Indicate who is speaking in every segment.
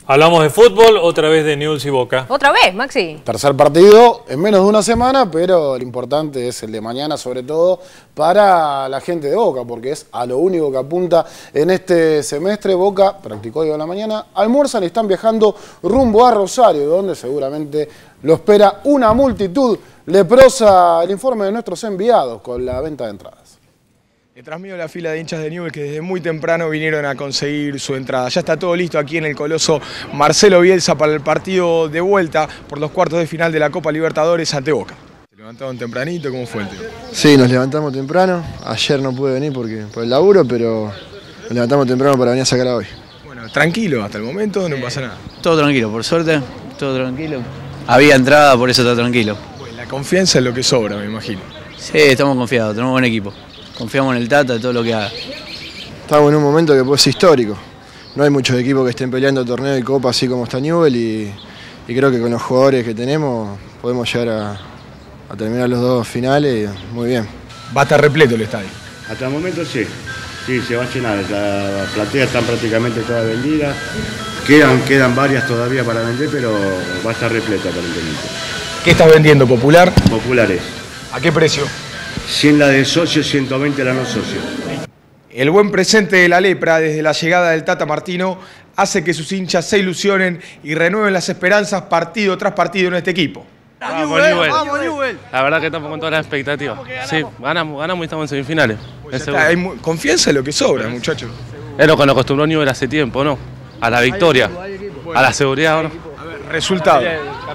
Speaker 1: Hablamos de fútbol, otra vez de Newell's y Boca.
Speaker 2: ¿Otra vez, Maxi?
Speaker 3: Tercer partido en menos de una semana, pero lo importante es el de mañana, sobre todo para la gente de Boca, porque es a lo único que apunta en este semestre. Boca practicó hoy a la mañana, almuerzan y están viajando rumbo a Rosario, donde seguramente lo espera una multitud leprosa. El informe de nuestros enviados con la venta de entradas.
Speaker 4: Detrás mío la fila de hinchas de Newell's que desde muy temprano vinieron a conseguir su entrada. Ya está todo listo aquí en el Coloso Marcelo Bielsa para el partido de vuelta por los cuartos de final de la Copa Libertadores ante Boca. ¿Se levantaron tempranito? ¿Cómo fue el tema?
Speaker 5: Sí, nos levantamos temprano. Ayer no pude venir por el laburo, pero nos levantamos temprano para venir a sacar hoy.
Speaker 4: Bueno, tranquilo, hasta el momento no pasa nada.
Speaker 6: Todo tranquilo, por suerte, todo tranquilo. Había entrada, por eso está tranquilo.
Speaker 4: Bueno, la confianza es lo que sobra, me imagino.
Speaker 6: Sí, estamos confiados, tenemos buen equipo. Confiamos en el Tata, todo lo que haga.
Speaker 5: Estamos en un momento que puede ser histórico. No hay muchos equipos que estén peleando torneo y copa así como está Newell's y creo que con los jugadores que tenemos podemos llegar a terminar los dos finales muy bien.
Speaker 4: Va a estar repleto el estadio.
Speaker 7: Hasta el momento sí, se va a llenar. Las plateas están prácticamente todas vendidas. Quedan varias todavía para vender, pero va a estar repleto aparentemente.
Speaker 4: ¿Qué estás vendiendo? ¿Popular?
Speaker 7: Populares.
Speaker 4: ¿A qué precio?
Speaker 7: 100 la de socio, 120 la no socio.
Speaker 4: El buen presente de la lepra desde la llegada del Tata Martino hace que sus hinchas se ilusionen y renueven las esperanzas partido tras partido en este equipo.
Speaker 8: Vamos, Newell's. La verdad que estamos con todas las expectativas. Sí, ganamos y estamos en semifinales.
Speaker 4: Pues hay confianza en lo que sobra, muchachos.
Speaker 8: Es lo que nos acostumbró Newell's hace tiempo, ¿no? A la victoria, a la seguridad, ¿no?
Speaker 4: A ver, resultado.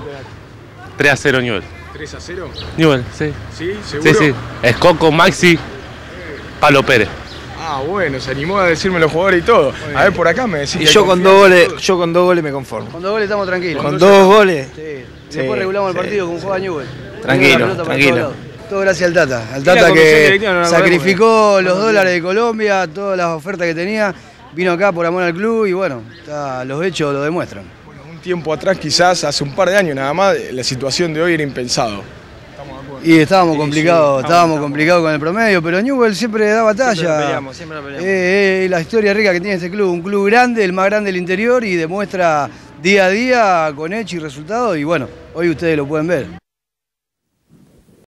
Speaker 8: 3-0 Newell's.
Speaker 4: ¿3-0?
Speaker 8: Newell's, sí.
Speaker 4: ¿Sí? ¿Seguro?
Speaker 8: Sí. Escoco, Maxi, Palo Pérez.
Speaker 4: Ah, bueno, se animó a decirme los jugadores y todo. A ver, por acá me decís.
Speaker 9: Y yo con dos goles me conformo.
Speaker 10: Con 2 goles estamos tranquilos.
Speaker 9: ¿Con 2 goles?
Speaker 10: Sí. Después regulamos el partido con juega Newell's.
Speaker 9: Tranquilo.
Speaker 10: Todo gracias al Tata que sacrificó los dólares de Colombia, todas las ofertas que tenía, vino acá por amor al club y bueno, los hechos lo demuestran.
Speaker 4: Bueno, un tiempo atrás, quizás hace un par de años nada más, la situación de hoy era impensado.
Speaker 10: Y estábamos complicados con el promedio, pero Newell's siempre da batalla.
Speaker 9: Siempre peleamos.
Speaker 10: La historia rica que tiene este club, un club grande, el más grande del interior y demuestra día a día con hechos y resultados y bueno, hoy ustedes lo pueden ver.